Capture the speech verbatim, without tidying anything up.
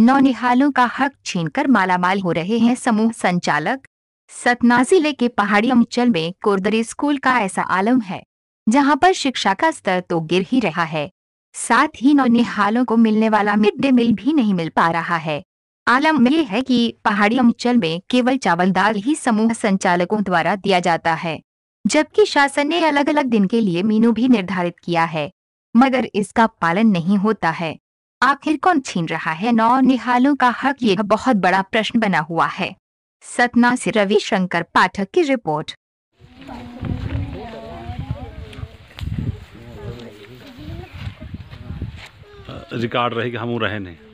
नौनिहालों का हक छीनकर मालामाल हो रहे हैं समूह संचालक। सतना जिले के पहाड़ी अंचल में कोरदरी स्कूल का ऐसा आलम है जहां पर शिक्षा का स्तर तो गिर ही रहा है, साथ ही नौनिहालों को मिलने वाला मिड डे मील भी नहीं मिल पा रहा है। आलम यह है कि पहाड़ी अंचल में केवल चावल दाल ही समूह संचालकों द्वारा दिया जाता है, जबकि शासन ने अलग अलग दिन के लिए मेनू भी निर्धारित किया है, मगर इसका पालन नहीं होता है। आखिर कौन छीन रहा है नौनिहालों का हक, यह बहुत बड़ा प्रश्न बना हुआ है। सतना से रविशंकर पाठक की रिपोर्ट। रिकॉर्ड रहेगी हम रहे नहीं।